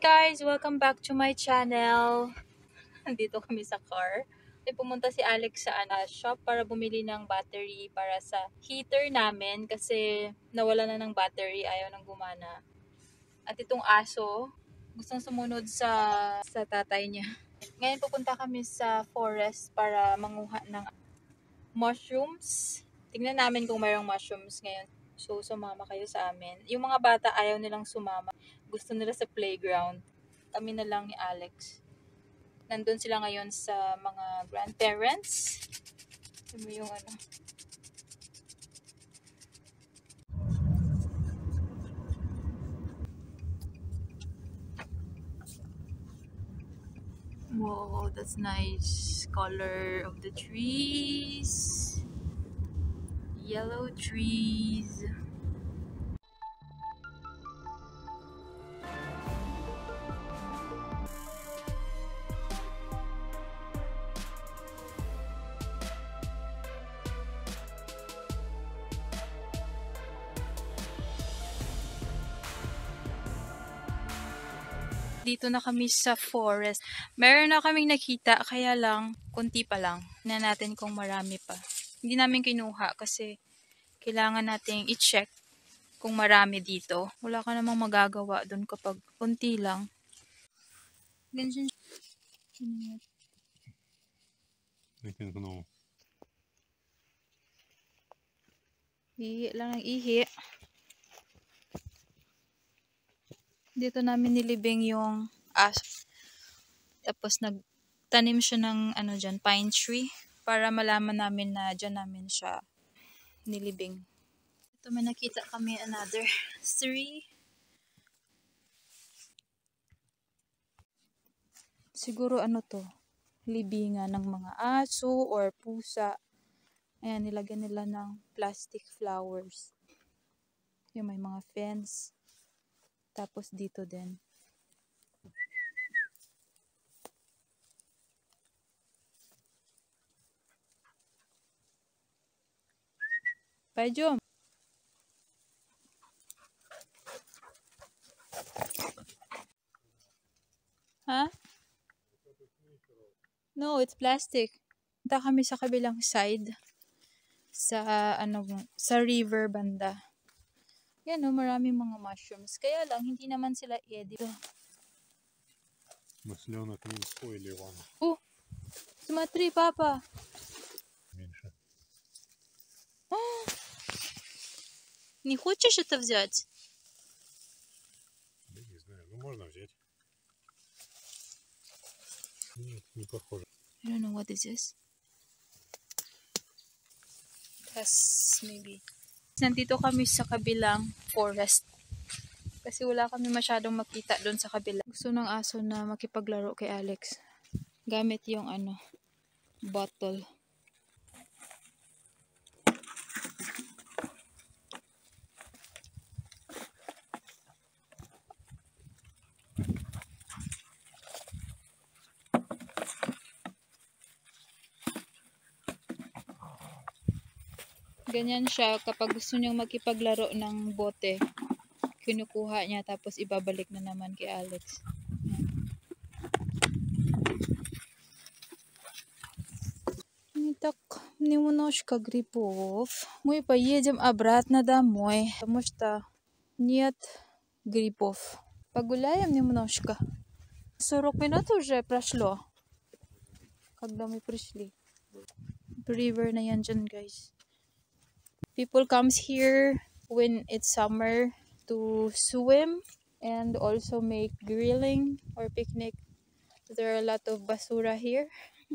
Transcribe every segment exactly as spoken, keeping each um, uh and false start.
guys! Welcome back to my channel. Nandito kami sa car. Ay, pumunta si Alex sa uh, shop para bumili ng battery para sa heater namin kasi nawala na ng battery, ayaw nang gumana. At itong aso, gustong sumunod sa, sa tatay niya. Ngayon pupunta kami sa forest para manguha ng mushrooms. Tingnan namin kung mayroong mushrooms ngayon. So, sumama kayo sa amin. Yung mga bata ayaw nilang sumama. Gusto nila sa playground. Kami na lang ni Alex. Nandun sila ngayon sa mga grandparents. Ito yung ano. Wow, that's nice color of the trees. Yellow trees. Dito na kami sa forest. Meron na kaming nakita, kaya lang, kunti pa lang. Na natin kung marami pa. Hindi namin kinuha kasi kailangan nating i-check kung marami dito. Wala ka namang magagawa dun kapag kunti lang. Ganyan siya. Ihi lang ng ihi. Dito namin nilibing yung aso. Tapos nagtanim siya ng ano dyan, pine tree. Para malaman namin na dyan namin siya nilibing. Ito may nakita kami another three. Siguro ano to, libingan ng mga aso or pusa. Ayan, nilagyan nila ng plastic flowers. Yung may mga fence. Tapos dito din. Pajom. Ha? No, it's plastic. Punta kami sa kabilang side. Sa ano, sa river banda. Yan o, maraming mga mushrooms. Kaya lang, hindi naman sila edit. Масленок Минско или Иван? Oh, смотри, папа. Меньше. Oh, не хочешь это взять? Да не знаю, ну можно взять. Нет, не похоже. I don't know what this is. Yes, maybe. Nandito kami sa kabilang forest. Kasi wala kami masyadong makita doon sa kabila. Gusto ng aso na makipaglaro kay Alex. Gamit yung ano, bottle. Ganyan siya kapag gusto niyang makipaglaro ng bote. Kinukuha niya tapos ibabalik na naman kay Alex. Так, немножко грибов. Мы поедем обратно домой, потому что нет грибов. Погуляем немножко. сорок минут уже прошло, когда мы пришли. River на yan dyan, guys. People comes here when it's summer to swim and also make grilling or picnic. There are a lot of basura here.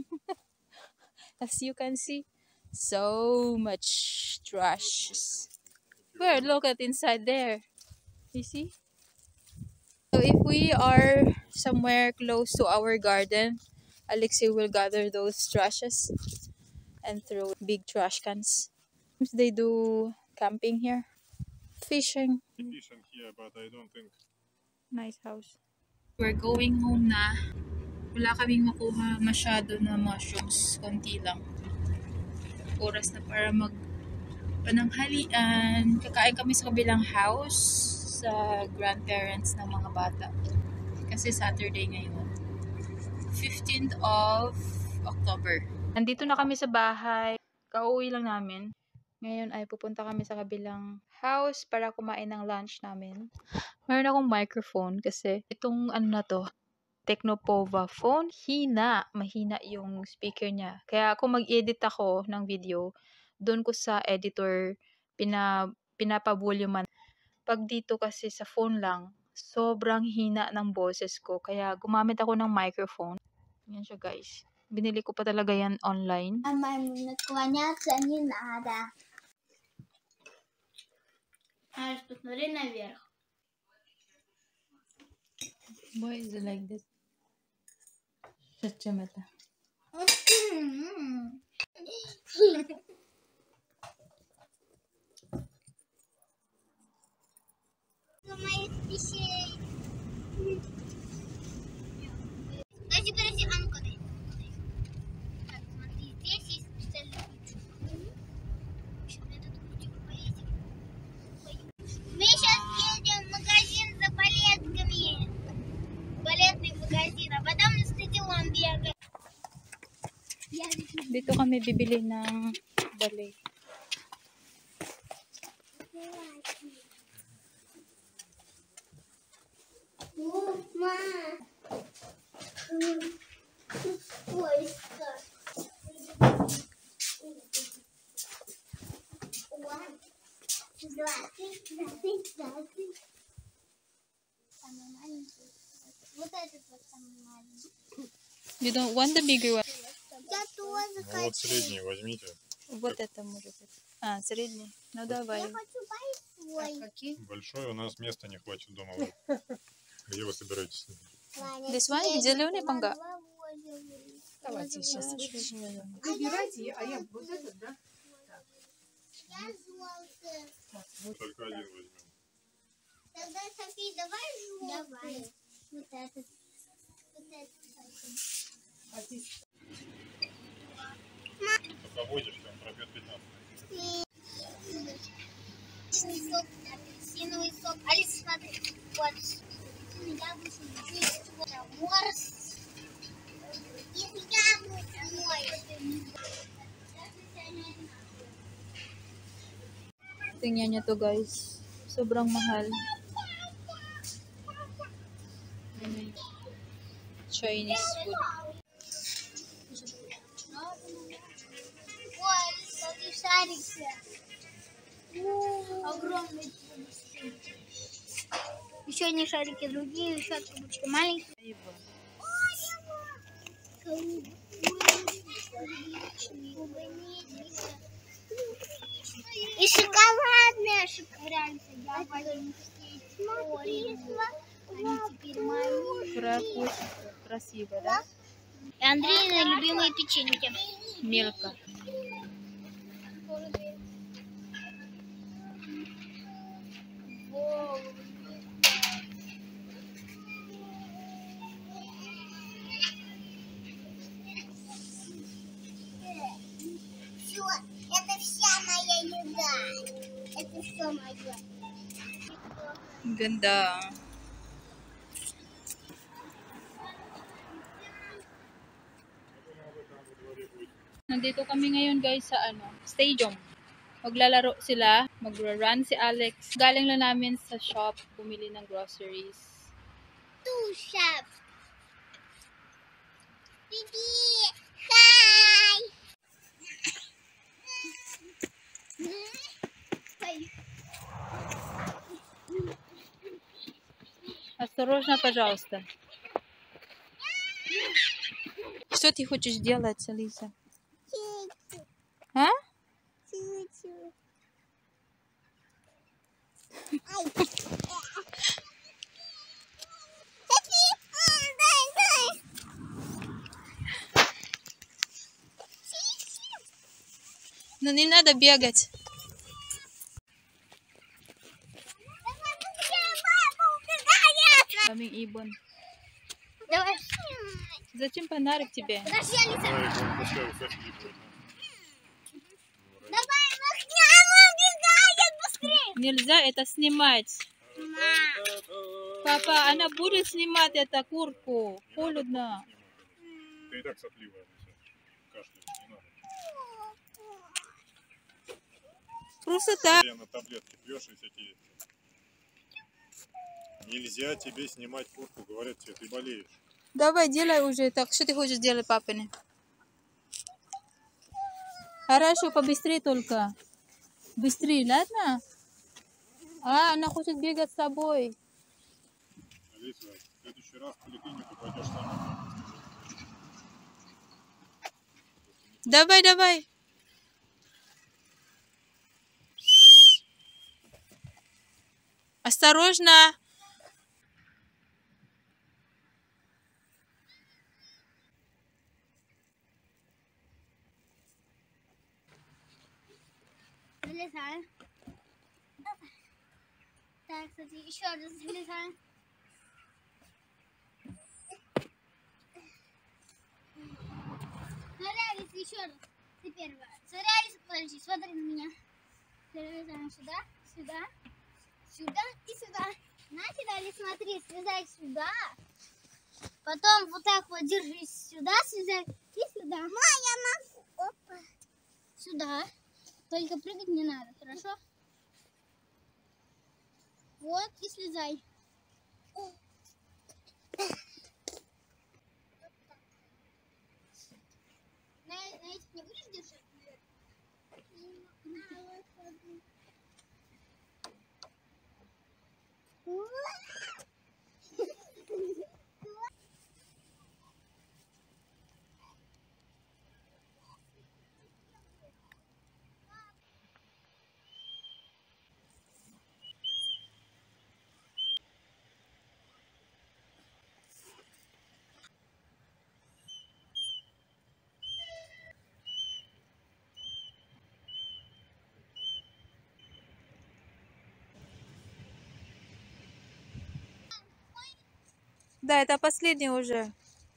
As you can see, so much trash. Where? Look at inside there. You see? So if we are somewhere close to our garden, Alexei will gather those trashes and throw big trash cans. They do camping here. Fishing. Fishing here, but I don't think. Nice house. We're going home na. Wala kaming makuha masyado na mushrooms. Konti lang. Oras na para mag pananghalian. Kakain kami sa kabilang house sa grandparents ng mga bata. Kasi Saturday ngayon. fifteenth of October. Nandito na kami sa bahay. Kauwi lang namin. Ngayon ay pupunta kami sa kabilang house para kumain ng lunch namin. Meron akong microphone kasi itong ano na to, Tecnopova phone, hina. Mahina yung speaker niya. Kaya kung mag-edit ako ng video, doon ko sa editor pina, pinapa-volume. Pag dito kasi sa phone lang, sobrang hina ng boses ko. Kaya gumamit ako ng microphone. Yan siya guys. Binili ko pa talaga yan online. Наклоняться не надо. А посмотри наверх. Why is it like this? Зачем это? Моих вещей. Подожди, подожди, а ну-ка дай. Так, смотри, здесь есть специальный ключ. Сейчас на этот ключик повесим. Мы сейчас едем в магазин за балетками. Балетный магазин, а потом на стадион бегаем. Dito kami bibili ng ballet. Мама. Ой, как. Самый маленький. Вот этот вот самый маленький. You don't want the bigger one? Я тоже Ну хочу. вот средний возьмите. Вот это может быть. А, средний. Ну давай. Я хочу большой. Какие? Большой, у нас места не хватит дома. Где вы собираетесь? This one? Зеленый панга. Давайте сейчас Зеленый. выбирайте, а я вот этот, да? Я желтый. Только один возьмем. Тогда, Софи, давай желтый. Давай. Вот этот. Вот этот. А здесь Пока водишь, там пробьет пятнадцать. Сок, апельсиновый сок. Алиса, смотри. Вот. Яблочный. Вот. Морс. И яблочный. Tingnan nyo to guys. Sobrang mahal. Chinese food. Ой, смотри, шарики. Огромные трубочки. Еще одни шарики другие, еще трубочки маленькие. И шоколадная шоколадница. Я возьму смотри, они теперь мои. Красиво, красиво, да? И Андреина любимые печеньки. Мелко. Все, это вся моя еда. Это все мое. Ganda. Nandito kami ngayon guys sa ano, stadium. Maglalaro sila, magra-run si Alex. Galing lang namin sa shop, bumili ng groceries. Two chefs. Bibi, hi. Осторожно, пожалуйста. Что ты хочешь делать, Алиса? А? Ну не надо бегать. Камень ibon. Давай. Зачем фонарик тебе? Подожди, Алиса. Давай, пускай уходи будет. Давай, махни, она убегает быстрее. Нельзя это снимать. Ма. Папа, она будет снимать эту куртку. Холодно. Ты и так сопливая. Кашляешь, не надо. Просто так. Я на таблетки пьешь и всякие... Нельзя тебе снимать куртку, говорят тебе, ты болеешь. Давай, делай уже так. Что ты хочешь делать, папины? Хорошо, побыстрее только. Быстрее, ладно? А, она хочет бегать с тобой. Алиса, в следующий раз в поликлинику пойдешь сама. Давай, давай. Осторожно. Залезаем. Так, кстати, еще раз залезаем. Смотри, Алиса, еще раз. Ты первая. Смотри, Алиса, подожди, смотри на меня. Залезаем сюда, сюда, сюда и сюда. Значит, Алиса, смотри, слезай сюда. Потом вот так вот держись сюда, слезай и сюда. Ма, я могу. Опа. Сюда. Только прыгать не надо, хорошо? Вот и слезай. На, на этих не будешь держать? Да, это последний уже.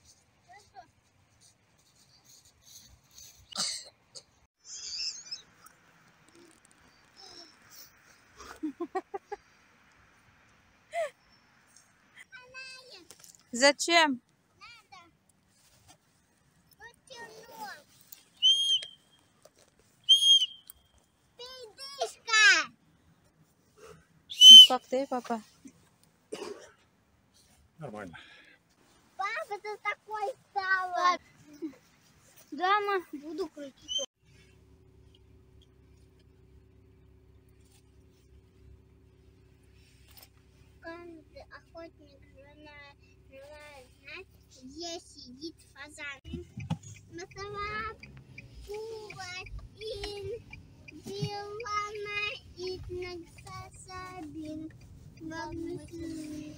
Зачем? Передышка. Как ты, папа? Нормально. Папа, ты такой стала. Дома буду крутить. Каждый охотник желает знать, где сидит фазан. Масова куватин, дилана итнак сасабин. Вагнусин.